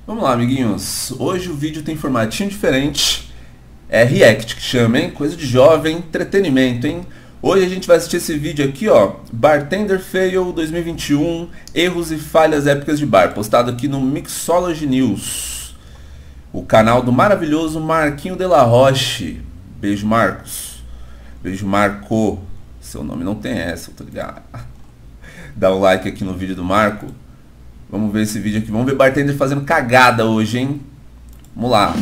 Vamos lá, amiguinhos. Hoje o vídeo tem formatinho diferente. É React que chama, hein? Coisa de jovem, entretenimento, hein? Hoje a gente vai assistir esse vídeo aqui, ó. Bartender Fail 2021, erros e falhas épicas de bar. Postado aqui no Mixology News. O canal do maravilhoso Marquinho de la Roche. Beijo, Marcos. Beijo, Marco. Seu nome não tem essa, eu tô ligado. Dá um like aqui no vídeo do Marco. Vamos ver esse vídeo aqui. Vamos ver bartender fazendo cagada hoje, hein? Vamos lá.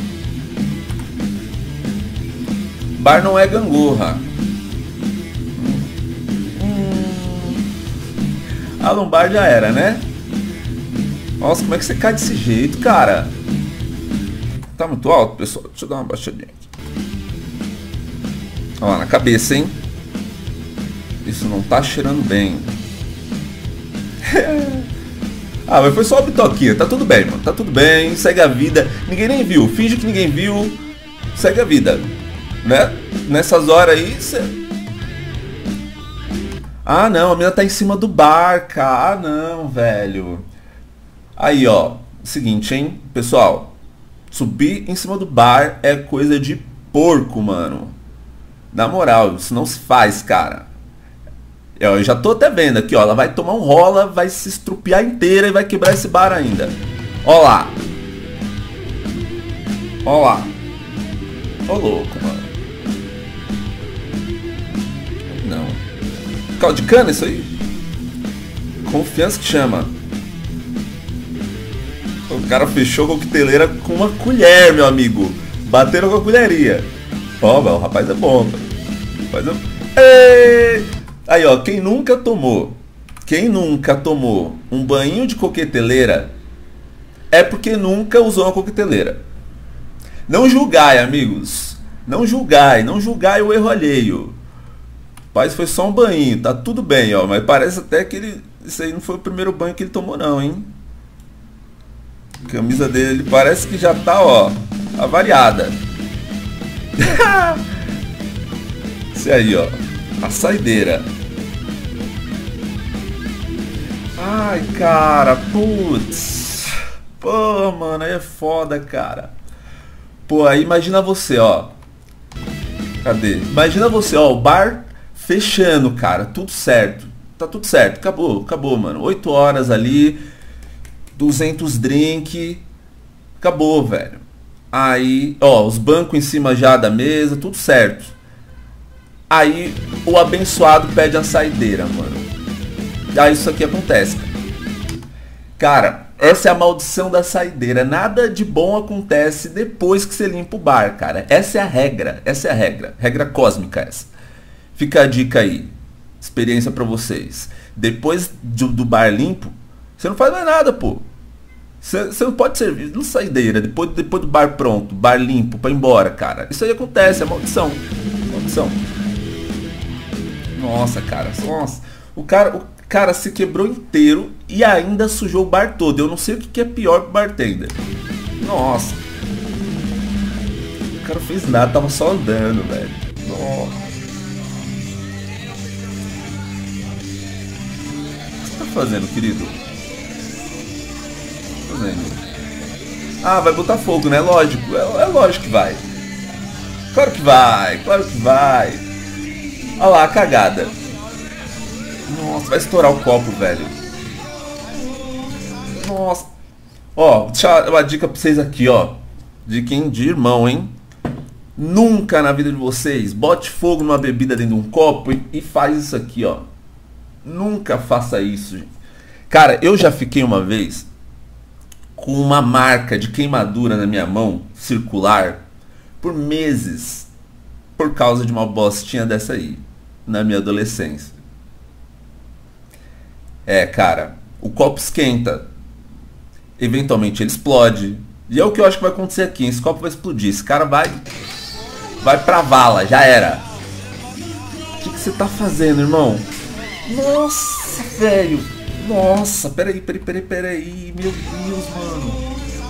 Bar não é gangorra. A lombar já era, né? Nossa, como é que você cai desse jeito, cara? Tá muito alto, pessoal. Deixa eu dar uma baixadinha aqui. Olha lá, na cabeça, hein? Isso não tá cheirando bem. Ah, mas foi só uma bitoquinha. Tá tudo bem, mano. Tá tudo bem. Segue a vida. Ninguém nem viu. Finge que ninguém viu. Segue a vida. Né? Nessas horas aí, cê... Ah, não. A mina tá em cima do bar, cara. Ah, não, velho. Aí, ó. Seguinte, hein? Pessoal. Subir em cima do bar é coisa de porco, mano. Na moral, isso não se faz, cara. Eu já tô até vendo aqui, ó. Ela vai tomar um rola, vai se estrupiar inteira e vai quebrar esse bar ainda. Ó lá. Ó lá. Ó louco, mano. Não. Caldo de cana isso aí? Confiança que chama. O cara fechou a coqueteleira com uma colher, meu amigo. Bateram com a colheria. Ó, o rapaz é bom, velho. O rapaz é... Ei! Aí, ó, quem nunca tomou um banho de coqueteleira é porque nunca usou uma coqueteleira. Não julgai, amigos. Não julgai o erro alheio. Mas foi só um banho, tá tudo bem, ó. Mas parece até que isso aí não foi o primeiro banho que ele tomou, não, hein? A camisa dele parece que já tá, ó, avariada. Isso aí, ó. A saideira. Ai, cara, putz. Pô, mano, aí é foda, cara. Pô, aí imagina você, ó. Cadê? Imagina você, ó, o bar fechando, cara. Tudo certo. Tá tudo certo. Acabou, mano. 8 horas ali. 200 drink. Acabou, velho. Aí, ó, os bancos em cima já da mesa. Tudo certo. Aí o abençoado pede a saideira, mano. Aí isso aqui acontece. Cara, essa é a maldição da saideira. Nada de bom acontece depois que você limpa o bar, cara. Essa é a regra. Essa é a regra. Regra cósmica essa. Fica a dica aí. Experiência pra vocês. Depois do bar limpo, você não faz mais nada, pô. Você não pode servir na saideira. Depois do bar pronto, bar limpo pra ir embora, cara. Isso aí acontece, é maldição. Maldição. Nossa, cara. Nossa. O cara se quebrou inteiro e ainda sujou o bar todo. Eu não sei o que é pior pro bartender. Nossa. O cara não fez nada, tava só andando, velho. Nossa. O que você tá fazendo, querido? Ah, vai botar fogo, né? Lógico. É lógico que vai. Claro que vai. Claro que vai. Olha lá, a cagada. Nossa, vai estourar o copo, velho. Nossa. Ó, deixa uma dica pra vocês aqui, ó. Dica de irmão, hein? Nunca na vida de vocês bote fogo numa bebida dentro de um copo e faz isso aqui, ó. Nunca faça isso, gente. Cara, eu já fiquei uma vez com uma marca de queimadura na minha mão, circular, por meses. Por causa de uma bostinha dessa aí, na minha adolescência. É, cara, o copo esquenta. Eventualmente ele explode. E é o que eu acho que vai acontecer aqui. Esse copo vai explodir. Esse cara vai pra vala, já era. O que você tá fazendo, irmão? Nossa, velho. Nossa, peraí. Meu Deus, mano.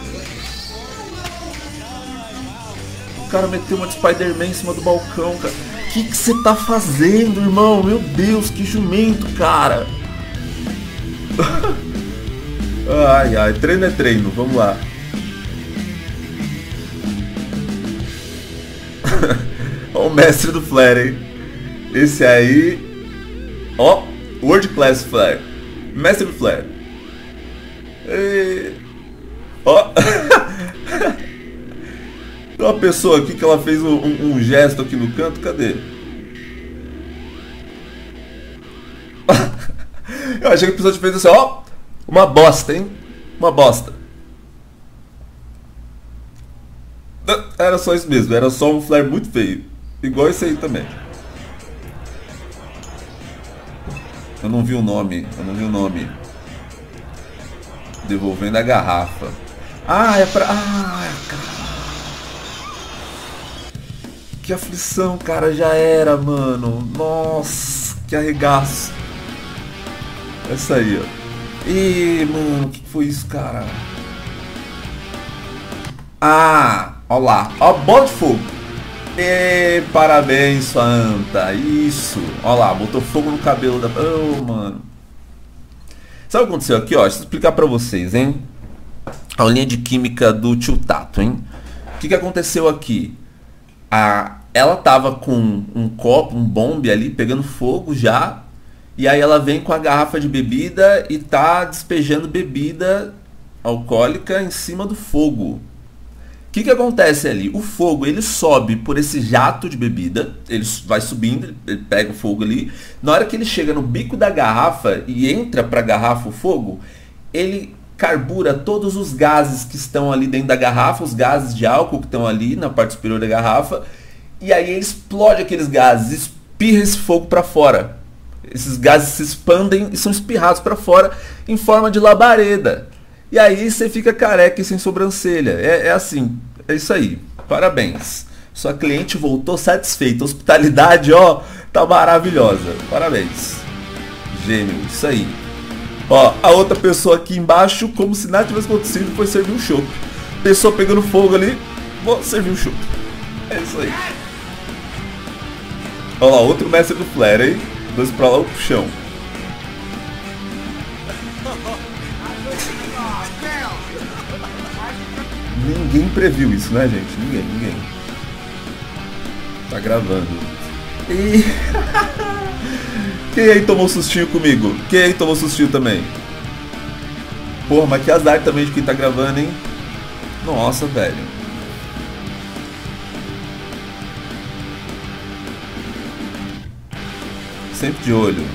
O cara meteu uma de Spider-Man em cima do balcão, cara. O que você tá fazendo, irmão? Meu Deus, que jumento, cara. Ai, ai, treino é treino, vamos lá. Ó, o mestre do flare, hein? Esse aí... Ó, World Class Flare. Mestre do flare. E... Ó. Tem uma pessoa aqui que ela fez um gesto aqui no canto. Cadê? Eu achei que a pessoa fez assim, ó. Uma bosta, hein? Uma bosta. Era só isso mesmo. Era só um flare muito feio. Igual esse aí também. Eu não vi o nome. Eu não vi o nome. Devolvendo a garrafa. Ah, é pra... Ah, cara. Que aflição, cara. Já era, mano. Nossa, que arregaço. Essa aí, ó. Ih, mano, o que foi isso, cara? Ah, ó lá. Ó, bola de fogo. E parabéns, sua anta. Isso. Ó lá, botou fogo no cabelo da... Oh, mano. Sabe o que aconteceu aqui, ó? Deixa eu explicar pra vocês, hein? A linha de química do tio Tato, hein? O que aconteceu aqui? Ela tava com um copo, um bombe ali, pegando fogo já. E aí ela vem com a garrafa de bebida e tá despejando bebida alcoólica em cima do fogo. O que acontece ali? O fogo, ele sobe por esse jato de bebida, ele vai subindo, ele pega o fogo ali. Na hora que ele chega no bico da garrafa e entra para a garrafa o fogo, ele carbura todos os gases que estão ali dentro da garrafa, os gases de álcool que estão ali na parte superior da garrafa, e aí ele explode aqueles gases, espirra esse fogo para fora. Esses gases se expandem e são espirrados para fora em forma de labareda. E aí você fica careca e sem sobrancelha. É assim, é isso aí. Parabéns. Sua cliente voltou satisfeita. A hospitalidade, ó, tá maravilhosa. Parabéns. Gênio, isso aí. Ó, a outra pessoa aqui embaixo, como se nada tivesse acontecido, foi servir um chopp. Pessoa pegando fogo ali, vou servir um chopp. É isso aí. Ó lá, outro mestre do flare, hein? Dois pra lá, pro chão. Ninguém previu isso, né, gente? Ninguém. Tá gravando. E... Quem aí tomou sustinho comigo? Quem aí tomou sustinho também? Porra, mas que azar também de quem tá gravando, hein? Nossa, velho. Sempre de olho.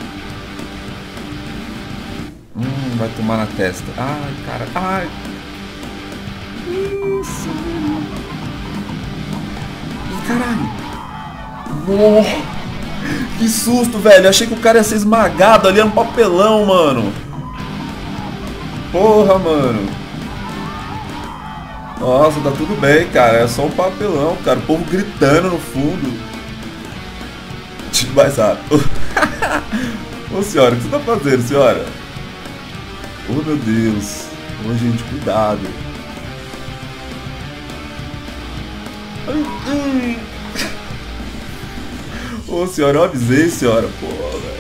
Vai tomar na testa. Ai, cara. Ai. Isso. Ih, caralho. Oh, que susto, velho. Achei que o cara ia ser esmagado ali. Era um papelão, mano. Porra, mano. Nossa, tá tudo bem, cara. É só um papelão, cara. O povo gritando no fundo. Tiro mais rápido. Ô, senhora, o que você tá fazendo, senhora? Oh, meu Deus. Ô, gente, cuidado. Ô, senhora, eu avisei, senhora. Pô, velho.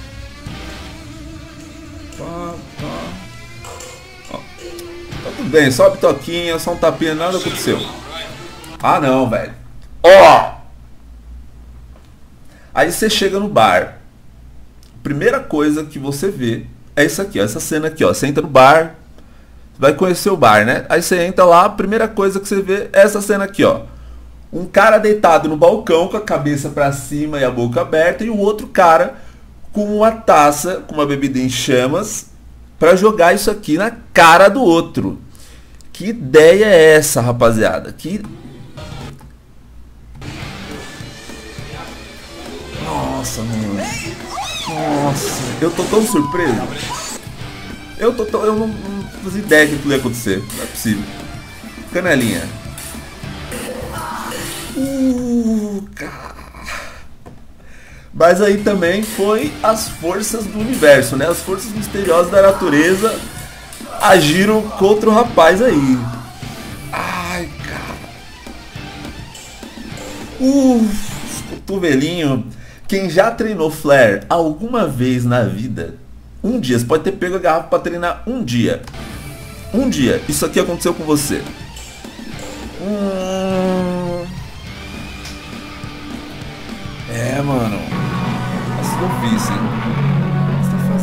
Ó, tá tudo bem, só bitoquinha, só um tapinha, nada aconteceu. Ah, não, velho. Ó! Aí você chega no bar. Primeira coisa que você vê é isso aqui, ó, essa cena aqui, ó. Você entra no bar, vai conhecer o bar, né? Aí você entra lá, a primeira coisa que você vê é essa cena aqui, ó. Um cara deitado no balcão com a cabeça pra cima e a boca aberta, e o outro cara com uma taça, com uma bebida em chamas, pra jogar isso aqui na cara do outro. Que ideia é essa, rapaziada? Que... Nossa, mano. Nossa, eu tô tão surpreso. Eu não fazia ideia que aquilo ia acontecer. Não é possível. Canelinha. Cara. Mas aí também foi as forças do universo, né? As forças misteriosas da natureza agiram contra o rapaz aí. Ai, cara. Cotovelinho. Quem já treinou flare alguma vez na vida, um dia, você pode ter pego a garrafa para treinar um dia. Um dia, isso aqui aconteceu com você. É, mano. Nossa, que eu fiz, hein? O que você tá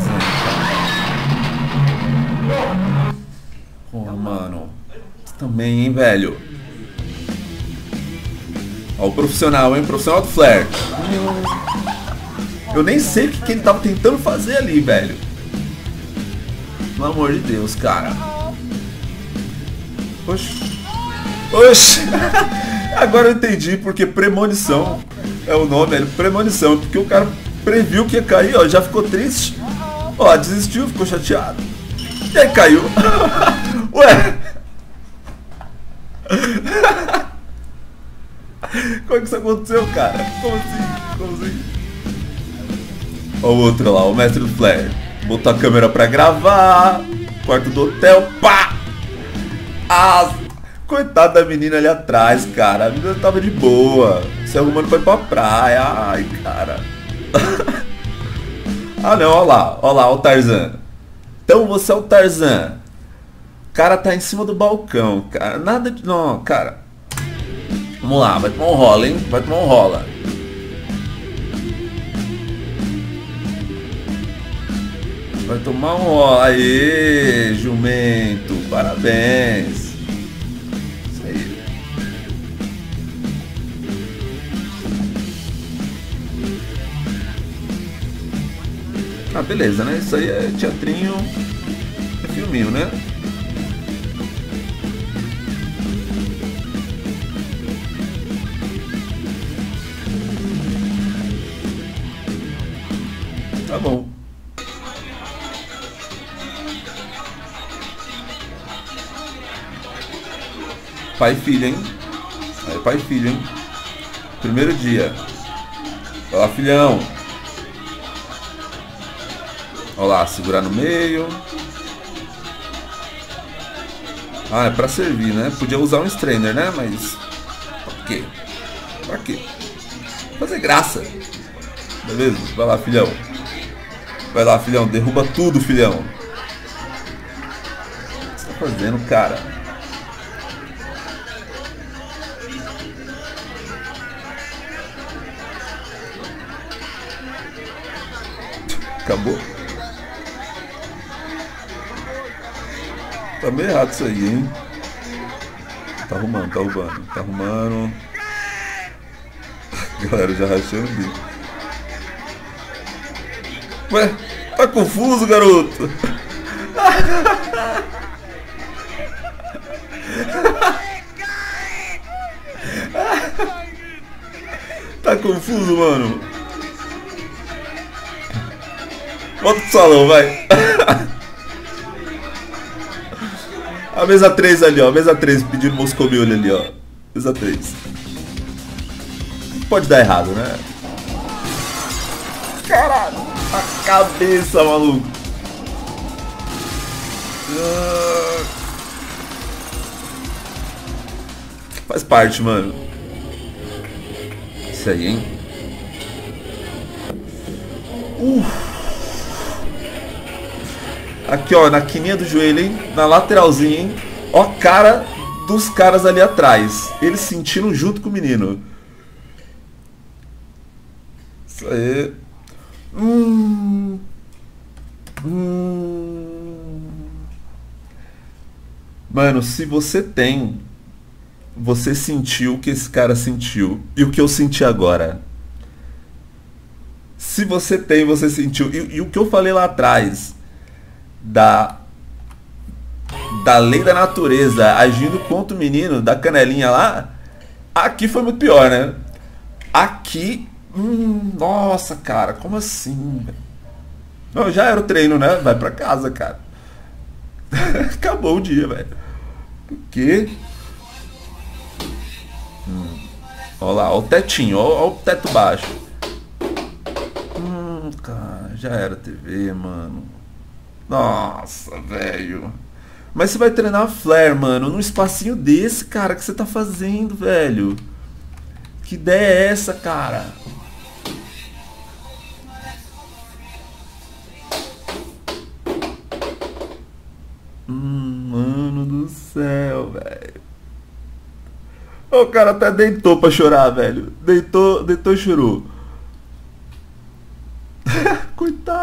fazendo, cara? Porra, mano. Você também, hein, velho? Ó, o profissional, hein? Profissional do Flare. Eu nem sei o que ele tava tentando fazer ali, velho. Pelo amor de Deus, cara. Oxi. Oxi. Agora eu entendi porque premonição é o nome, velho. Premonição. Porque o cara previu que ia cair, ó. Já ficou triste. Ó, desistiu, ficou chateado. E aí caiu. Ué. Como é que isso aconteceu, cara? Como assim? Como assim? Ó o outro lá, o mestre do Flare. Botou a câmera pra gravar. Quarto do hotel, pá! Ah, coitada da menina ali atrás, cara. A menina tava de boa. Se arrumando pra ir pra praia. Ai, cara. Ah, não, ó lá, ó o Tarzan. Então você é o Tarzan. O cara tá em cima do balcão, cara. Nada de... Não, cara. Vamos lá, vai tomar um rola, hein? Vai tomar um rola. Vai tomar um rola. Aê, jumento. Parabéns. Isso aí. Ah, beleza, né? Isso aí é teatrinho. É filminho, né? Tá bom. Pai e filho, hein? É pai e filho, hein? Primeiro dia. Olha lá, filhão. Olha lá, segurar no meio. Ah, é pra servir, né? Podia usar um strainer, né? Mas... Pra quê? Pra quê? Fazer graça. Beleza? Vai lá, filhão. Vai lá, filhão. Derruba tudo, filhão. O que você tá fazendo, cara? Acabou? Tá meio errado isso aí, hein? Tá arrumando, tá arrumando. Tá arrumando. Galera já rachando o bico. Ué, tá confuso, garoto? Tá confuso, mano? Volta pro salão, vai. A mesa 3 ali, ó. Mesa 3 pedindo moscomiolho ali, ó. Mesa 3. Pode dar errado, né? Caralho. A cabeça, maluco. Faz parte, mano. Isso aí, hein? Aqui, ó, na quininha do joelho, hein? Na lateralzinha, hein? Ó a cara dos caras ali atrás. Eles sentindo junto com o menino. Isso aí. Mano, se você tem... Você sentiu o que esse cara sentiu. E o que eu senti agora. Se você tem, você sentiu. E o que eu falei lá atrás... Da lei da natureza agindo contra o menino da canelinha lá, aqui foi muito pior, né? Aqui, nossa, cara, como assim? Não, já era o treino, né? Vai pra casa, cara. Acabou o dia, velho. O quê? Olha lá, ó o tetinho, ó o teto baixo. Cara, já era a TV, mano. Nossa, velho. Mas você vai treinar flare, mano, num espacinho desse, cara, que você tá fazendo, velho. Que ideia é essa, cara? Mano do céu, velho. O cara até deitou pra chorar, velho. Deitou e chorou.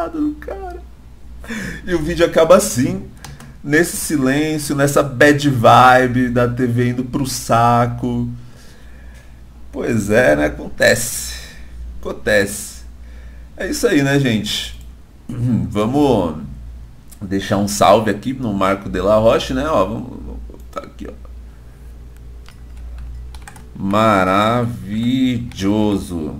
apaixonado no cara. E o vídeo acaba assim, nesse silêncio, nessa bad vibe da TV indo pro saco. Pois é, né? Acontece. Acontece. É isso aí, né, gente? Vamos deixar um salve aqui no Marco de la Roche, né? Ó, vamos botar aqui, ó. Maravilhoso.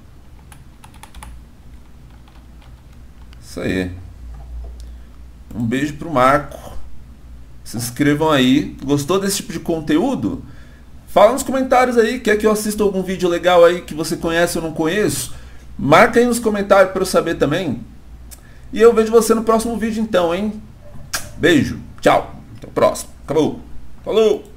Isso aí. Um beijo pro Marco. Se inscrevam aí. Gostou desse tipo de conteúdo? Fala nos comentários aí. Quer que eu assista algum vídeo legal aí que você conhece ou não conheço? Marca aí nos comentários para eu saber também. E eu vejo você no próximo vídeo então, hein? Beijo. Tchau. Até o próximo. Acabou. Falou.